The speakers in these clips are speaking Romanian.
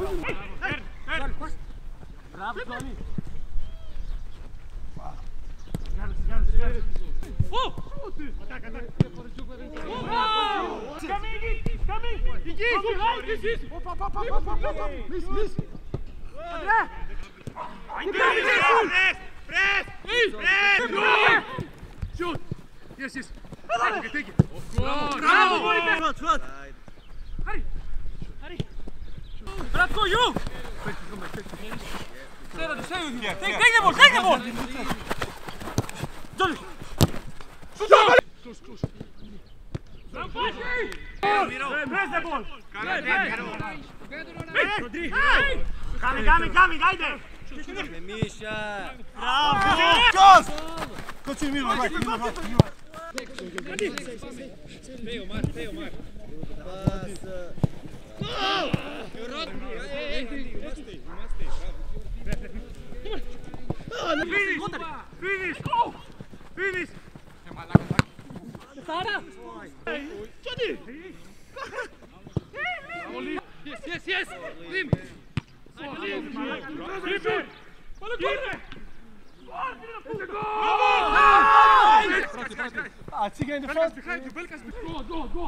Bravo, Tony! Ataca, ataca! Caminho! Miss! Press! Shoot! Yes! Take it! Bravo! Shot! Hurry! Bratko, you! Stay with him! Take the ball! Johnny! Close! Press the ball! Coming, ajde! Miša! Bravo! Continue, Miro, right. Stay, Omar. Finish! Go! Finish! Sara! Johnny! Yes! Lim! Ciga in the front. Behind you, Belkas. Go.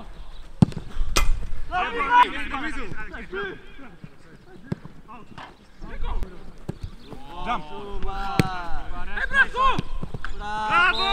Jump. Hey, Bratko! Bravo!